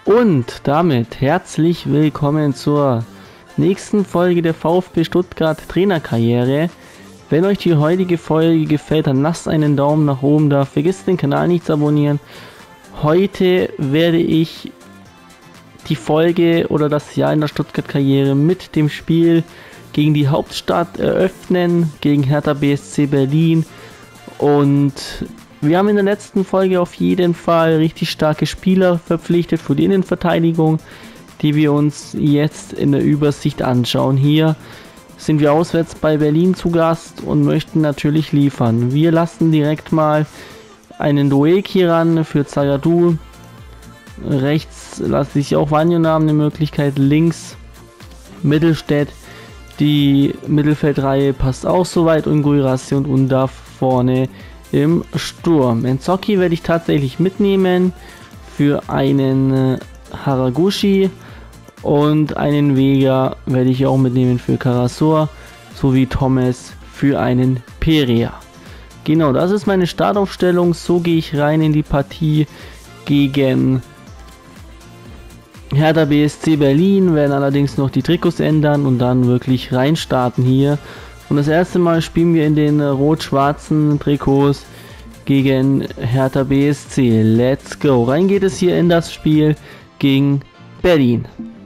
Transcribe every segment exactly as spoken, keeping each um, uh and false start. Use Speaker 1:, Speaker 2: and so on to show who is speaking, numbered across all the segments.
Speaker 1: Und damit herzlich willkommen zur nächsten Folge der VfB Stuttgart Trainerkarriere. Wenn euch die heutige Folge gefällt, dann lasst einen Daumen nach oben da. Vergesst den Kanal nicht zu abonnieren. Heute werde ich die Folge oder das Jahr in der Stuttgart-Karriere mit dem Spiel gegen die Hauptstadt eröffnen, gegen Hertha B S C Berlin. Und wir haben in der letzten Folge auf jeden Fall richtig starke Spieler verpflichtet für die Innenverteidigung, die wir uns jetzt in der Übersicht anschauen. Hier sind wir auswärts bei Berlin zu Gast und möchten natürlich liefern. Wir lassen direkt mal einen Doeki ran für Zagadou. Rechts lasse ich auch Wanyonam eine Möglichkeit, links Mittelstädt. Die Mittelfeldreihe passt auch soweit und Guirassy und Undav vorne im Sturm. Nzonzi werde ich tatsächlich mitnehmen für einen Haraguchi und einen Vega werde ich auch mitnehmen für Karasor sowie Thomas für einen Perea. Genau, das ist meine Startaufstellung. So gehe ich rein in die Partie gegen Hertha B S C Berlin, werden allerdings noch die Trikots ändern und dann wirklich reinstarten hier. Und das erste Mal spielen wir in den rot-schwarzen Trikots gegen Hertha B S C. Let's go. Rein geht es hier in das Spiel gegen Berlin.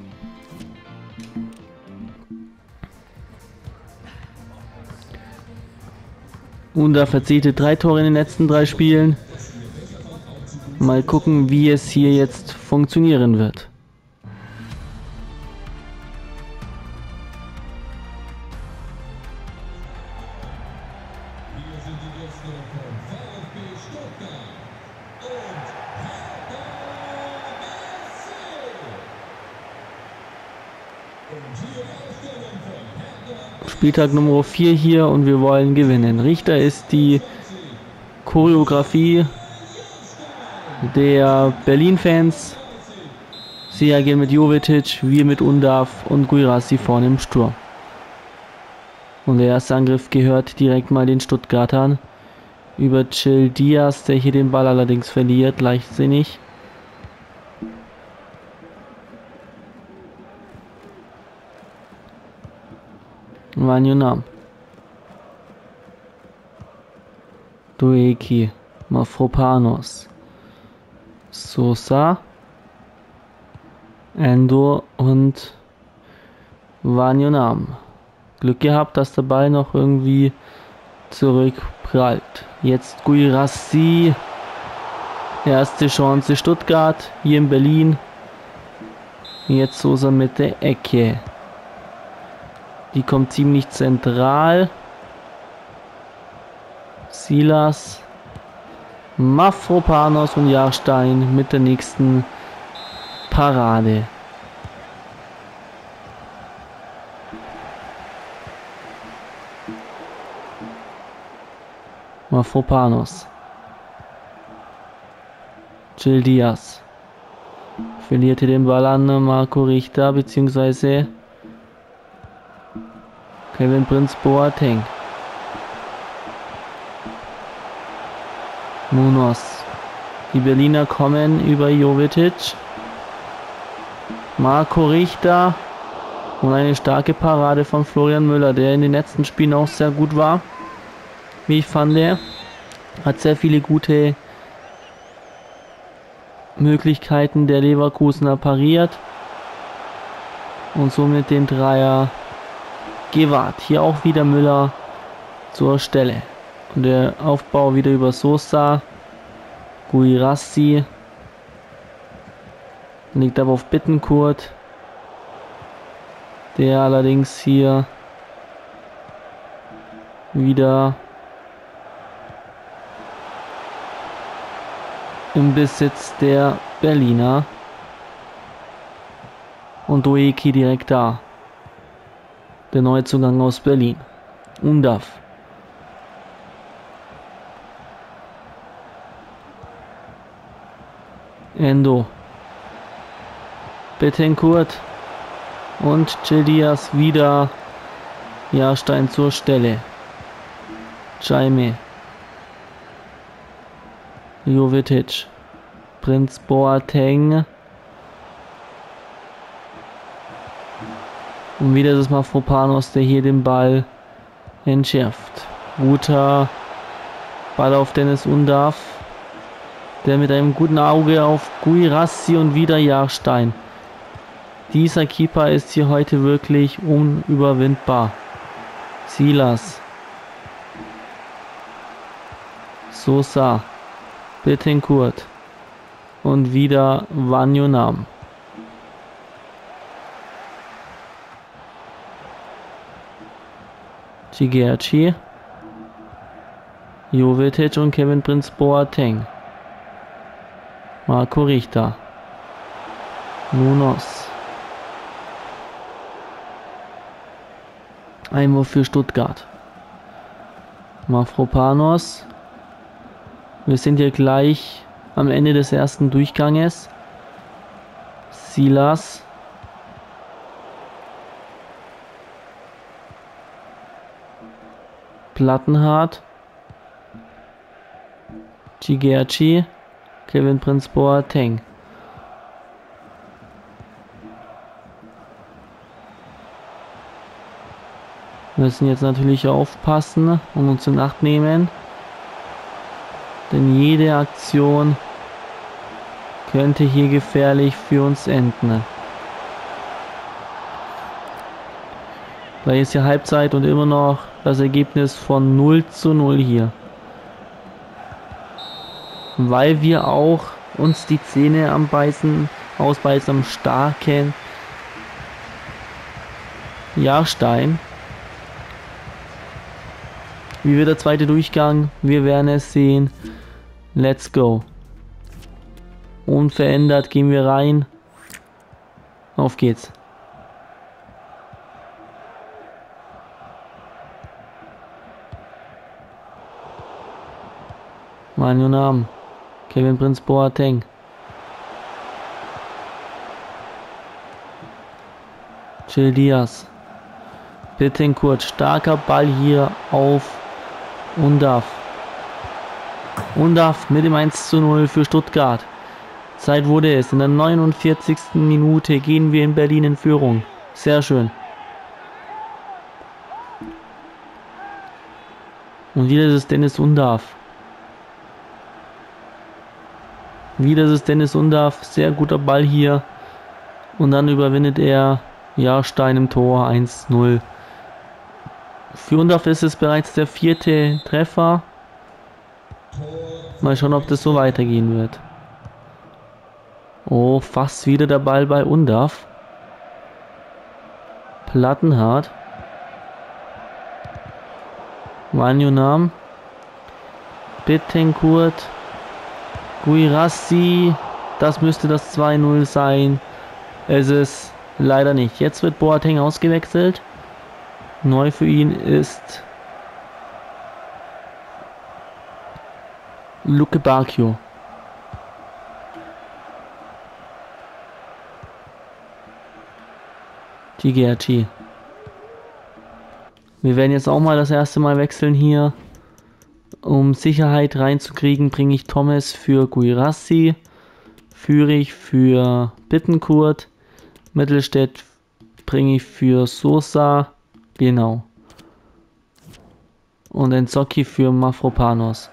Speaker 1: Und da verzielte drei Tore in den letzten drei Spielen. Mal gucken, wie es hier jetzt funktionieren wird. Spieltag Nummer vier hier und wir wollen gewinnen. Richter ist die Choreografie der Berlin-Fans. Sie agieren mit Jovetic, wir mit Undav und Guirassy vorne im Sturm. Und der erste Angriff gehört direkt mal den Stuttgartern. Über Gil Diaz, der hier den Ball allerdings verliert, leichtsinnig. Wanyonam. Doeki. Mafropanos. Sosa. Endo und Wanyonam. Glück gehabt, dass der Ball noch irgendwie zurückprallt. Jetzt Guirassy. Erste Chance Stuttgart. Hier in Berlin. Jetzt Sosa mit der Ecke. Die kommt ziemlich zentral. Silas, Mafropanos und Jahrstein mit der nächsten Parade. Mafropanos. Gil Diaz. Verlierte den Ball an Marco Richter bzw. Kevin Prince Boateng. Munoz. Die Berliner kommen über Jovetic. Marco Richter. Und eine starke Parade von Florian Müller, der in den letzten Spielen auch sehr gut war. Wie ich fand, er hat sehr viele gute Möglichkeiten der Leverkusener pariert. Und somit den Dreier gewahrt. Hier auch wieder Müller zur Stelle. Und der Aufbau wieder über Sosa. Guirassy. Liegt aber auf Bittencourt. Der allerdings hier wieder im Besitz der Berliner. Und Doeki direkt da. Der Neuzugang aus Berlin. Undav. Endo. Bittencourt. Und Gil Diaz wieder. Jahrstein zur Stelle. Jaime. Jovetic. Prince Boateng. Und wieder ist es Mafropanos, der hier den Ball entschärft. Guter Ball auf Dennis Undav, der mit einem guten Auge auf Guirassy und wieder Jahrstein. Dieser Keeper ist hier heute wirklich unüberwindbar. Silas. Sosa. Bittencourt. Und wieder Wanyonam. Cigerci. Jovetic und Kevin Prince Boateng. Marco Richter. Nunos. Einwurf für Stuttgart. Mafropanos. Wir sind hier gleich am Ende des ersten Durchganges. Silas. Plattenhardt. Cigerci. Kevin Prince Boateng. Wir müssen jetzt natürlich aufpassen und uns in Acht nehmen. Denn jede Aktion könnte hier gefährlich für uns enden. Gleich ist hier Halbzeit und immer noch das Ergebnis von null zu null hier. Weil wir auch uns die Zähne am Beißen, ausbeißen am starken Jahrstein. Wie wird der zweite Durchgang? Wir werden es sehen. Let's go. Unverändert gehen wir rein. Auf geht's. Wanyonam. Kevin Prince Boateng. Gil Diaz. Bittencourt. Starker Ball hier auf Undav. Undav mit dem eins zu null für Stuttgart. Zeit wurde es. In der neunundvierzigsten Minute gehen wir in Berlin in Führung. Sehr schön. Und wieder ist es Dennis Undav. Wieder ist es Dennis Undav. Sehr guter Ball hier. Und dann überwindet er Jahrstein im Tor eins zu null. Für Undav ist es bereits der vierte Treffer. Mal schauen, ob das so weitergehen wird. Oh, fast wieder der Ball bei Undav. Plattenhardt. Wanyonam. Bittencourt. Guirassy. Das müsste das zwei null sein. Es ist leider nicht. Jetzt wird Boateng ausgewechselt. Neu für ihn ist Luke Bacchio. Cigerci. Wir werden jetzt auch mal das erste Mal wechseln hier. Um Sicherheit reinzukriegen, bringe ich Thomas für Guirassy, Führig für Bittencourt, Mittelstädt bringe ich für Sosa, genau. Und Enzocchi für Mafropanos.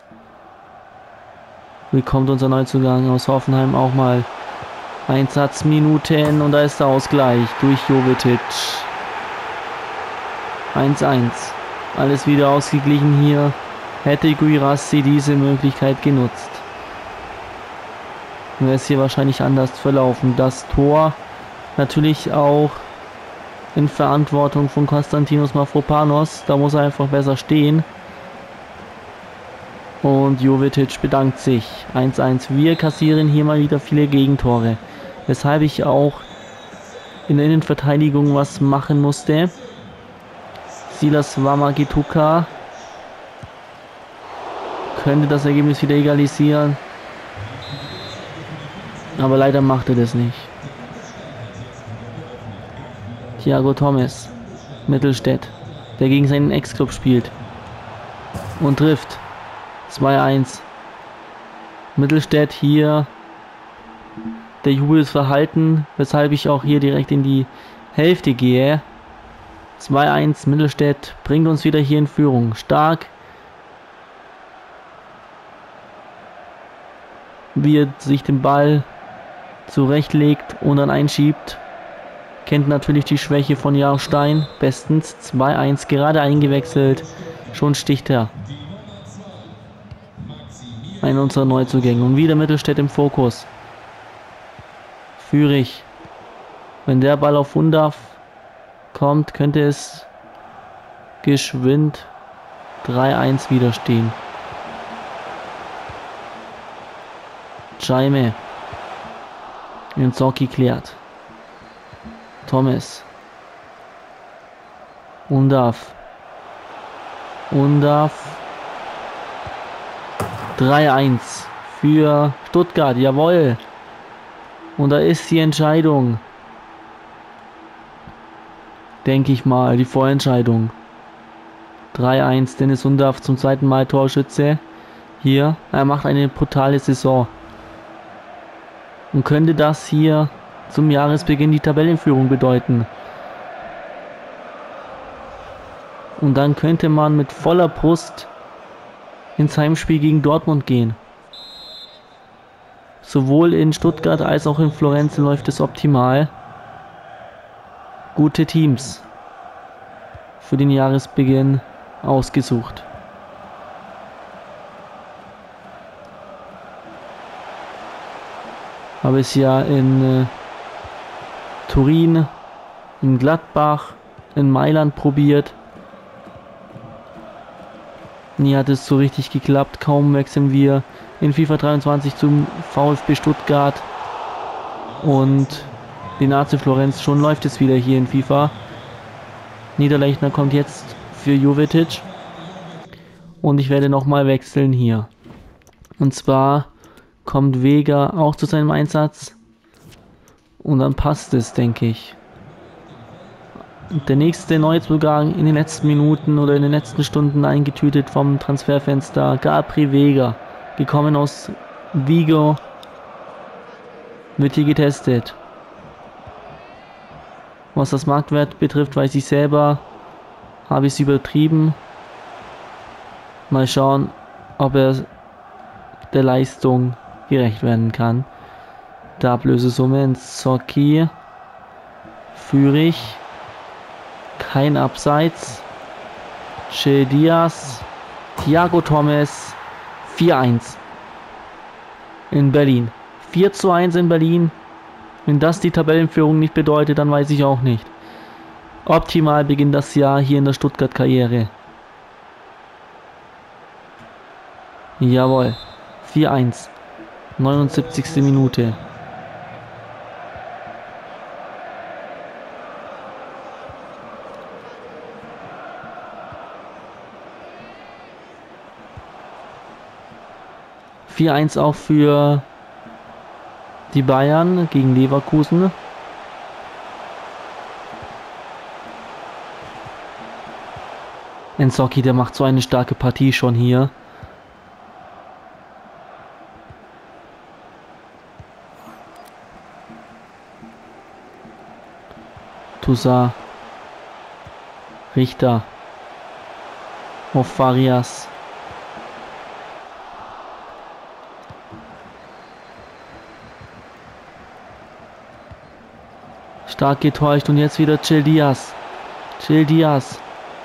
Speaker 1: Wie kommt unser Neuzugang aus Hoffenheim auch mal Einsatzminuten und da ist der Ausgleich durch Jovetic. eins eins. Alles wieder ausgeglichen hier. Hätte Guirassy diese Möglichkeit genutzt, wäre es hier wahrscheinlich anders verlaufen. Das Tor natürlich auch in Verantwortung von Konstantinos Mafropanos. Da muss er einfach besser stehen. Und Jovetic bedankt sich. eins eins. Wir kassieren hier mal wieder viele Gegentore. Weshalb ich auch in der Innenverteidigung was machen musste. Silas Wamagituka könnte das Ergebnis wieder egalisieren. Aber leider macht er das nicht. Thiago Thomas. Mittelstädt. Der gegen seinen Ex-Club spielt. Und trifft. zwei eins. Mittelstädt hier. Der Jubel ist verhalten. Weshalb ich auch hier direkt in die Hälfte gehe. zwei eins Mittelstädt bringt uns wieder hier in Führung. Stark. Wie er sich den Ball zurechtlegt und dann einschiebt. Kennt natürlich die Schwäche von Jahrstein bestens. zwei eins gerade eingewechselt. Schon sticht er. Einer unserer Neuzugänge. Und wieder Mittelstädt im Fokus. Führig. Wenn der Ball auf Undav kommt, könnte es geschwind drei eins widerstehen. Jaime. Nzocki klärt. Thomas. Undav. Undav. drei eins für Stuttgart. Jawohl. Und da ist die Entscheidung. Denke ich mal, die Vorentscheidung. drei eins. Dennis Undav zum zweiten Mal Torschütze. Hier. Er macht eine brutale Saison. Und könnte das hier zum Jahresbeginn die Tabellenführung bedeuten. Und dann könnte man mit voller Brust ins Heimspiel gegen Dortmund gehen. Sowohl in Stuttgart als auch in Florenz läuft es optimal. Gute Teams für den Jahresbeginn ausgesucht. Habe es ja in äh, Turin, in Gladbach, in Mailand probiert. Nie hat es so richtig geklappt. Kaum wechseln wir in FIFA dreiundzwanzig zum VfB Stuttgart und den A C Florenz. Schon läuft es wieder hier in FIFA. Niederlechner kommt jetzt für Jovetic. Und ich werde nochmal wechseln hier. Und zwar kommt Vega auch zu seinem Einsatz. Und dann passt es, denke ich. Der nächste Neuzugang in den letzten Minuten oder in den letzten Stunden eingetütet vom Transferfenster. Gabri Vega, gekommen aus Vigo, wird hier getestet. Was das Marktwert betrifft, weiß ich selber, habe ich es übertrieben. Mal schauen, ob er der Leistung gerecht werden kann. Der Ablösesumme in Nzocki. Führig. Kein Abseits. Che Diaz. Thiago Thomas. vier eins. In Berlin. vier zu eins in Berlin. Wenn das die Tabellenführung nicht bedeutet, dann weiß ich auch nicht. Optimal beginnt das Jahr hier in der Stuttgart-Karriere. Jawohl. vier eins. neunundsiebzigste Minute. vier eins auch für die Bayern gegen Leverkusen. Nzocki, der macht so eine starke Partie schon hier. Toussaint. Richter. Auf Farias. Stark getäuscht und jetzt wieder Gil Diaz. Gil Diaz.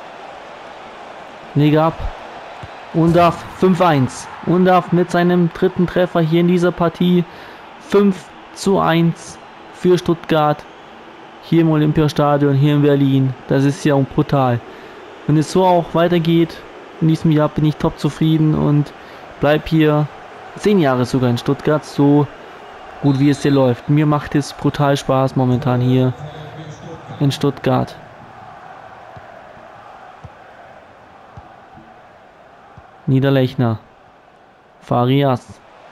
Speaker 1: Leg ab. Undav fünf eins. Undav mit seinem dritten Treffer hier in dieser Partie. fünf zu eins für Stuttgart. Hier im Olympiastadion, hier in Berlin. Das ist ja brutal. Wenn es so auch weitergeht, in diesem Jahr bin ich top zufrieden und bleib hier zehn Jahre sogar in Stuttgart, so gut wie es hier läuft. Mir macht es brutal Spaß momentan hier in Stuttgart. Niederlechner. Farias.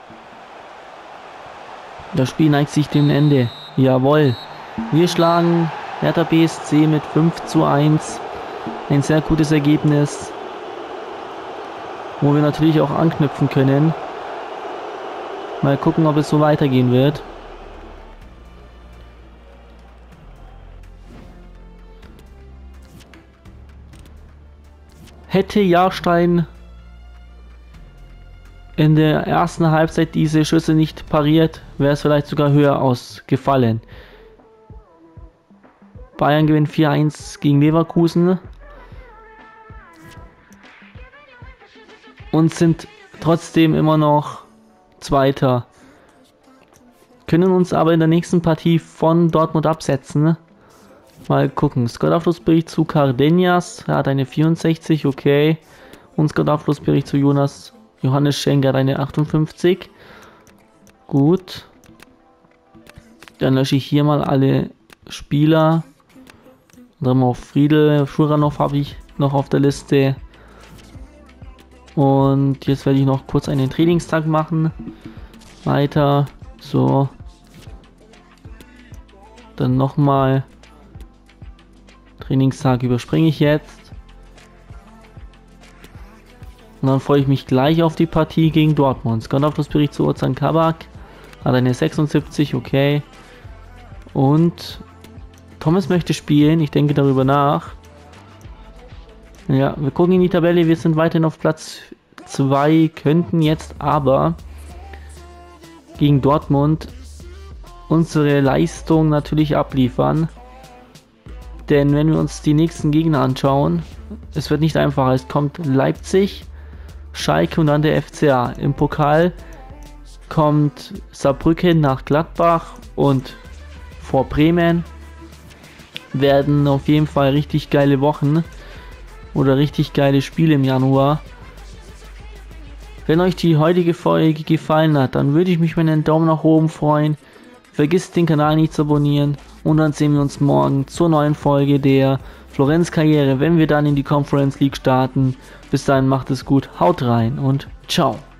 Speaker 1: Das Spiel neigt sich dem Ende. Jawohl. Wir schlagen Hertha B S C mit fünf zu eins. Ein sehr gutes Ergebnis, wo wir natürlich auch anknüpfen können. Mal gucken, ob es so weitergehen wird. Hätte Jahrstein in der ersten Halbzeit diese Schüsse nicht pariert, wäre es vielleicht sogar höher ausgefallen. Bayern gewinnt vier eins gegen Leverkusen und sind trotzdem immer noch Zweiter. Können uns aber in der nächsten Partie von Dortmund absetzen. Mal gucken. Scout-Abschlussbericht zu Cardenas. Er hat eine vierundsechzig, okay. Und Scout-Abschlussbericht zu Jonas Johannes Schenker hat eine achtundfünfzig. Gut. Dann lösche ich hier mal alle Spieler. Dann auf Friedel, Schuranov habe ich noch auf der Liste. Und jetzt werde ich noch kurz einen Trainingstag machen. Weiter. So. Dann nochmal. Trainingstag überspringe ich jetzt. Und dann freue ich mich gleich auf die Partie gegen Dortmund. Scout-Abschlussbericht zu Ozan Kabak. Hat eine sechsundsiebzig, okay. Und Thomas möchte spielen. Ich denke darüber nach. Ja, wir gucken in die Tabelle. Wir sind weiterhin auf Platz zwei. Könnten jetzt aber gegen Dortmund unsere Leistung natürlich abliefern. Denn wenn wir uns die nächsten Gegner anschauen, es wird nicht einfacher. Es kommt Leipzig, Schalke und dann der F C A. Im Pokal kommt Saarbrücken nach Gladbach und vor Bremen. Werden auf jeden Fall richtig geile Wochen oder richtig geile Spiele im Januar. Wenn euch die heutige Folge gefallen hat, dann würde ich mich über einen Daumen nach oben freuen. Vergisst den Kanal nicht zu abonnieren und dann sehen wir uns morgen zur neuen Folge der Florenz-Karriere, wenn wir dann in die Conference League starten. Bis dahin macht es gut, haut rein und ciao.